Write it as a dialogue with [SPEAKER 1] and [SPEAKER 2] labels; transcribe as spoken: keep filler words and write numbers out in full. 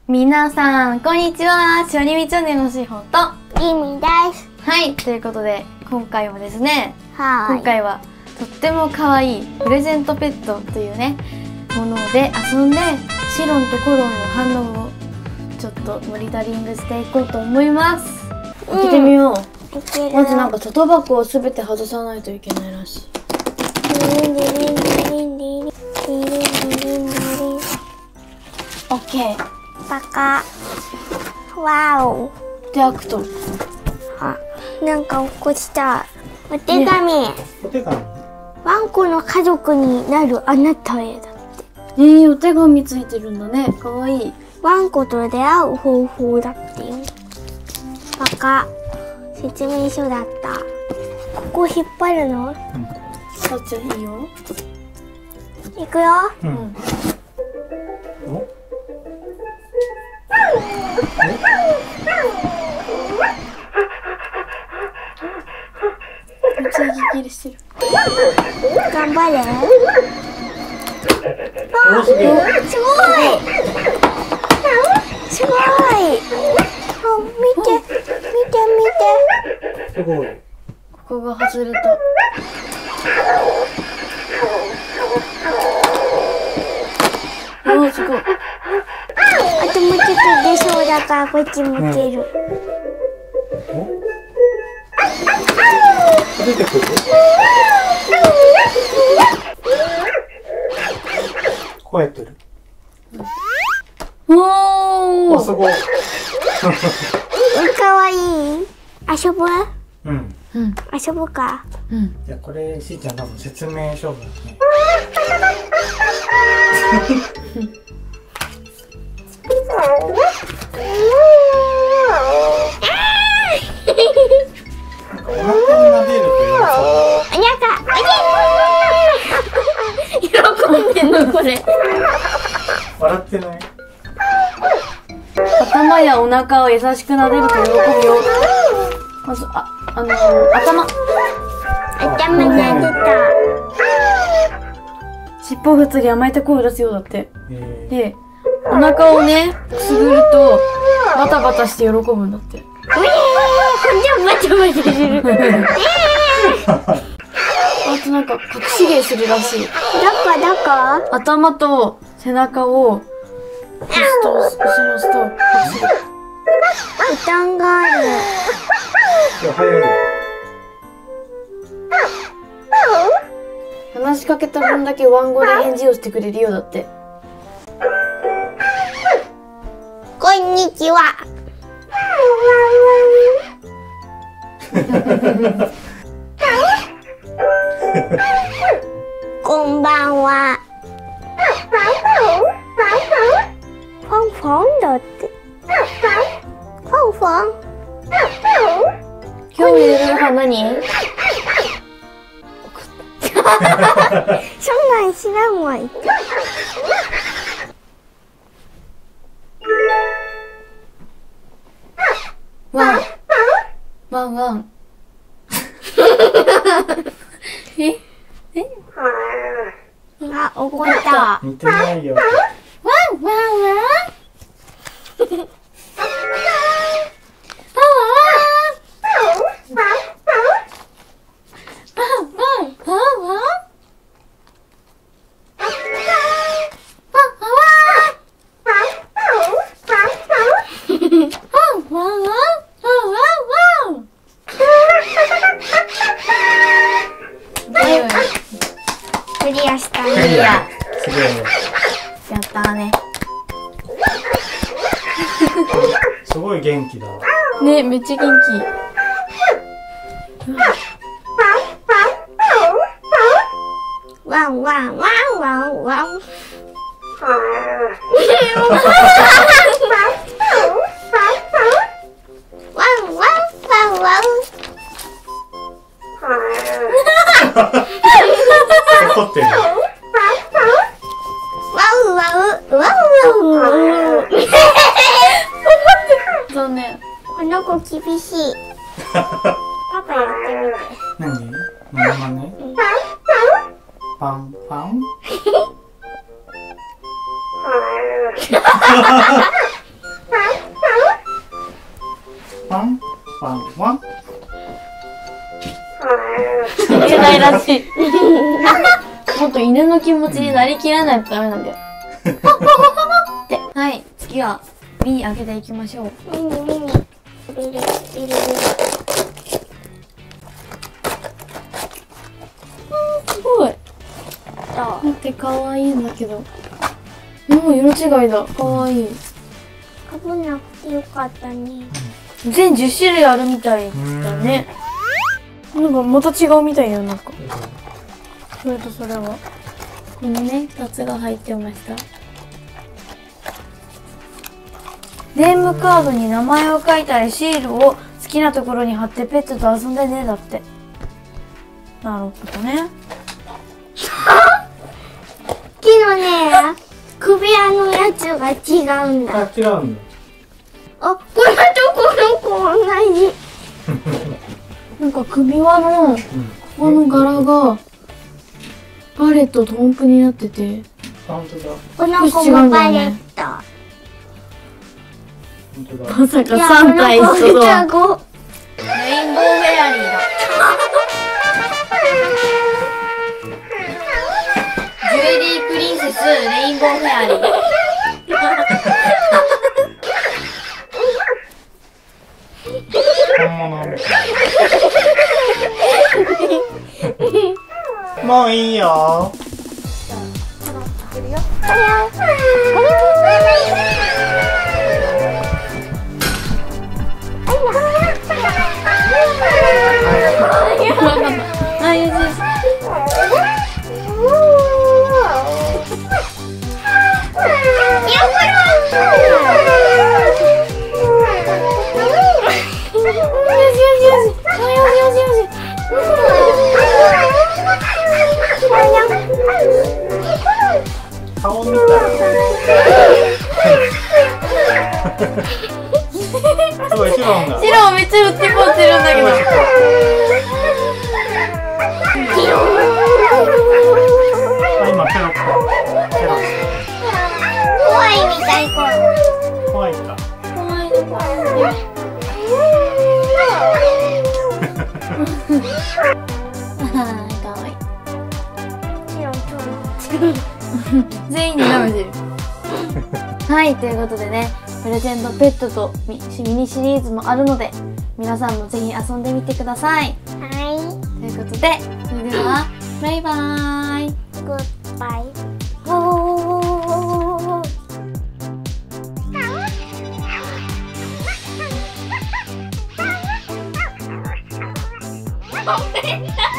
[SPEAKER 1] 皆さんこんにちは。しおりみチャンネルのしほと
[SPEAKER 2] りみです。
[SPEAKER 1] はい、ということで今回はですね、
[SPEAKER 2] はーい。
[SPEAKER 1] 今回はとっても可愛いプレゼントペットというねもので遊んで、シロンとコロンの反応をちょっとモニタリングしていこうと思います。開けてみよう。
[SPEAKER 2] いける。
[SPEAKER 1] まずなんか外箱をすべて外さないといけないらしい。
[SPEAKER 2] リンリリンリリンリリンリリンリリンリリンリリン。
[SPEAKER 1] オッケー。
[SPEAKER 2] パカ。わお。
[SPEAKER 1] で開くと。
[SPEAKER 2] あ、なんか起こした。お手紙。
[SPEAKER 3] お手紙。
[SPEAKER 2] ワンコの家族になるあなたへだって。
[SPEAKER 1] えー、お手紙ついてるんだね。かわいい。
[SPEAKER 2] ワンコと出会う方法だってよ。パカ。説明書だった。ここ引っ張るの？
[SPEAKER 3] うん。
[SPEAKER 1] そっちいいよ。
[SPEAKER 2] いくよ。
[SPEAKER 3] う。
[SPEAKER 1] うんん。
[SPEAKER 3] お。
[SPEAKER 1] めっちゃ息切れしてる。
[SPEAKER 2] 頑張れ。
[SPEAKER 3] お、すげえ。
[SPEAKER 2] すごい。すごい。あ、見て、見て、見て。
[SPEAKER 3] すごい。
[SPEAKER 1] ここが外れた。おー、すごい。
[SPEAKER 2] あともうちょっと出そうだからこっち向ける。
[SPEAKER 3] お。出てくる。こうやってる。
[SPEAKER 1] おー。
[SPEAKER 3] あ、すごい。
[SPEAKER 2] かわいい。遊ぶ？
[SPEAKER 3] うん。
[SPEAKER 1] うん。
[SPEAKER 2] 遊ぶか。
[SPEAKER 1] うん。
[SPEAKER 3] いや、これ、しーちゃん多分説明書がね。お腹に撫でるという
[SPEAKER 2] おにゃか。
[SPEAKER 1] 喜んでんのこれ。
[SPEAKER 3] 笑ってない。
[SPEAKER 1] 頭やお腹を優しく撫でると喜ぶよ。まず、あ、あのー、頭。
[SPEAKER 2] 頭撫でた。
[SPEAKER 1] 尻尾を振ったり甘えた声を出すようだって。
[SPEAKER 3] えー、
[SPEAKER 1] で、お腹をね、くすぐると、バタバタして喜ぶんだって。
[SPEAKER 2] うえー、ほんとバタバタする。
[SPEAKER 1] あとなんか、隠し芸するらしい。
[SPEAKER 2] どこどこ？
[SPEAKER 1] 頭と背中を、押すと、後ろ押すと、隠し芸。
[SPEAKER 2] ボタンがある。
[SPEAKER 3] いや、早いよ。
[SPEAKER 1] 話しかけた分だけワン語で返事をしてくれるようだって。
[SPEAKER 2] こんにちは。こんばんは。フォンフォンだって。フォンフォン。
[SPEAKER 1] 今日の夜ご飯何？
[SPEAKER 2] そんなん知らんわい。
[SPEAKER 1] ワン。ワンワン。ええ
[SPEAKER 2] あ、怒った。
[SPEAKER 3] 似てないよ。
[SPEAKER 1] ワンワンワン
[SPEAKER 2] クリアしたね。
[SPEAKER 3] クリア。すごいね。
[SPEAKER 1] やったーね。
[SPEAKER 3] すごい元気だ。
[SPEAKER 1] ね、めっちゃ元気。
[SPEAKER 2] ワンワンワンワンワン。ワンワンワンワン。
[SPEAKER 3] 怒ってる。
[SPEAKER 2] ワウワウワウワウ。
[SPEAKER 1] 残念。
[SPEAKER 2] この子厳しい。パパやってみて。
[SPEAKER 3] 何？モノマネ？パンパン。
[SPEAKER 1] らしい。もっと犬の気持ちになりきらないとダメなんだよ。で、はい、次は B 開けていきましょう。
[SPEAKER 2] ミニミニ。ビリビリビリ。
[SPEAKER 1] すごい。
[SPEAKER 2] どう？
[SPEAKER 1] 待って、かわいいんだけど。もう色違いだ。かわいい。
[SPEAKER 2] かぶんなくてよかったね。
[SPEAKER 1] 全じゅっしゅるいあるみたいだね。なんかまた違うみたいよ、なんか。それとそれは。このね、ふたつが入ってました。ネームカードに名前を書いたりシールを好きなところに貼ってペットと遊んでね、だって。なるほどね。
[SPEAKER 2] 昨日ね、首輪のやつが違うんだ。
[SPEAKER 3] あ、違うんだ。
[SPEAKER 2] あ、これとこの子同じ。
[SPEAKER 1] なんか首輪の、ここの柄が、バレットと音符になってて。
[SPEAKER 3] あ、本当だ。
[SPEAKER 2] この子もバレット。
[SPEAKER 3] 本当だ。
[SPEAKER 1] まさかさん体一緒とは。
[SPEAKER 2] 双子。
[SPEAKER 1] レインボーフェアリーだ。ジュエリープリンセス、レインボーフェアリー。
[SPEAKER 3] 本物みたい。もういいよ。
[SPEAKER 1] あ、よしよし。
[SPEAKER 3] 顔みたい。すごい、シロンが。
[SPEAKER 1] シロめっちゃ売ってこってるんだけど。
[SPEAKER 3] あ、今ペロッと。ペロッ
[SPEAKER 2] 怖いみたい、これ。
[SPEAKER 3] と。怖いか。
[SPEAKER 1] 怖いのかわいい。全員に舐めてる。はい、ということでね、プレゼントペットとミミニシリーズもあるので、皆さんもぜひ遊んでみてください。
[SPEAKER 2] は
[SPEAKER 1] ということで、それでは、バイバーイ。
[SPEAKER 2] い。グッバイ。おー。
[SPEAKER 1] ごめんなさい。